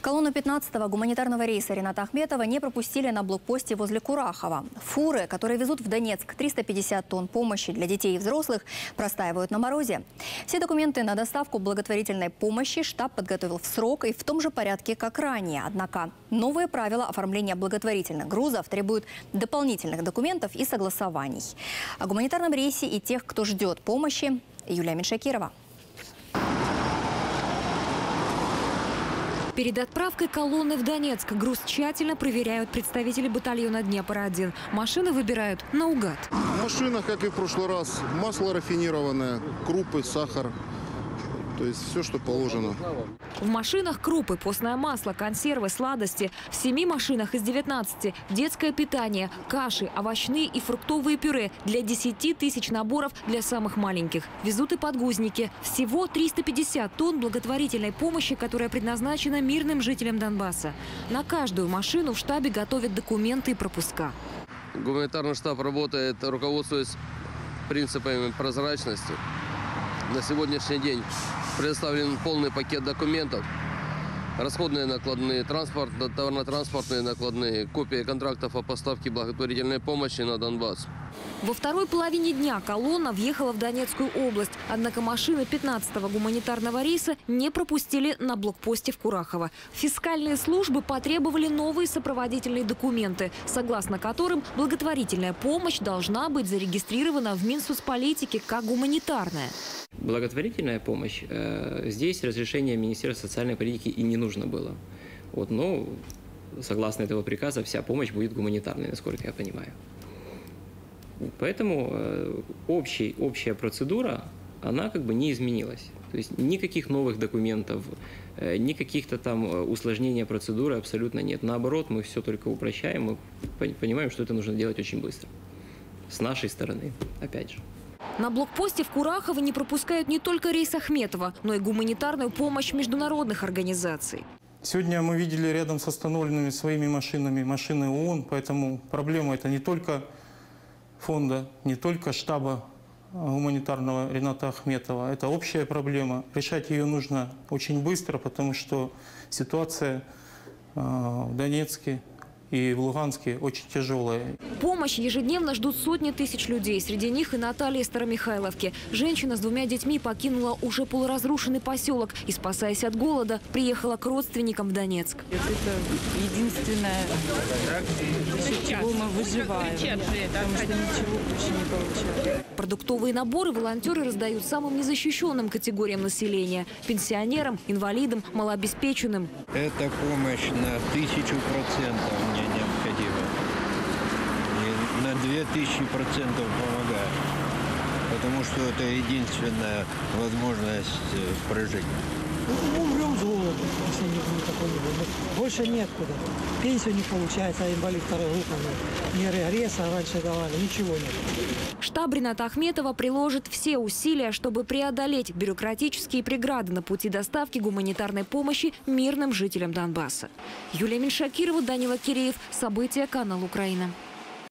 Колонну 15-го гуманитарного рейса Рината Ахметова не пропустили на блокпосте возле Курахова. Фуры, которые везут в Донецк 350 тонн помощи для детей и взрослых, простаивают на морозе. Все документы на доставку благотворительной помощи штаб подготовил в срок и в том же порядке, как ранее. Однако новые правила оформления благотворительных грузов требуют дополнительных документов и согласований. О гуманитарном рейсе и тех, кто ждет помощи, Юлия Меньшакирова. Перед отправкой колонны в Донецк груз тщательно проверяют представители батальона Днепр-1. Машины выбирают наугад. В машинах, как и в прошлый раз, масло рафинированное, крупы, сахар. То есть все, что положено. В машинах крупы, постное масло, консервы, сладости. В 7 машинах из 19 детское питание, каши, овощные и фруктовые пюре для 10 тысяч наборов для самых маленьких. Везут и подгузники. Всего 350 тонн благотворительной помощи, которая предназначена мирным жителям Донбасса. На каждую машину в штабе готовят документы и пропуска. Гуманитарный штаб работает, руководствуясь принципами прозрачности. На сегодняшний день предоставлен полный пакет документов, расходные накладные, товарно-транспортные накладные, копии контрактов о поставке благотворительной помощи на Донбасс. Во второй половине дня колонна въехала в Донецкую область. Однако машины 15-го гуманитарного рейса не пропустили на блокпосте в Курахово. Фискальные службы потребовали новые сопроводительные документы, согласно которым благотворительная помощь должна быть зарегистрирована в Минсоцполитике как гуманитарная. Благотворительная помощь, здесь разрешение Министерства социальной политики и не нужно было. Но согласно этого приказа вся помощь будет гуманитарной, насколько я понимаю. Поэтому общая процедура, она как бы не изменилась. То есть никаких новых документов, никаких-то там усложнения процедуры абсолютно нет. Наоборот, мы все только упрощаем, мы понимаем, что это нужно делать очень быстро. С нашей стороны, опять же. На блокпосте в Курахово не пропускают не только рейс Ахметова, но и гуманитарную помощь международных организаций. Сегодня мы видели рядом с остановленными своими машинами машины ООН, поэтому проблема это не только фонда, не только штаба гуманитарного Рината Ахметова. Это общая проблема. Решать ее нужно очень быстро, потому что ситуация в Донецке и в Луганске очень тяжелая. Помощь ежедневно ждут сотни тысяч людей. Среди них и Наталья из Старомихайловки. Женщина с 2 детьми покинула уже полуразрушенный поселок и, спасаясь от голода, приехала к родственникам в Донецк. Это единственное, за чего мы выживаем, потому что ничего больше не получаем. Продуктовые наборы волонтеры раздают самым незащищенным категориям населения – пенсионерам, инвалидам, малообеспеченным. Эта помощь на 1000% мне необходима. И на 2000% помогает. Потому что это единственная возможность прожить. Умрем с голоду, если такого не будет. Больше неоткуда. Пенсию не получается, а инвалид второй группы. Ни регресса раньше давали, ничего нет. Штаб Рината Ахметова приложит все усилия, чтобы преодолеть бюрократические преграды на пути доставки гуманитарной помощи мирным жителям Донбасса. Юлия Меньшакирова, Данила Киреев. События, канал Украина.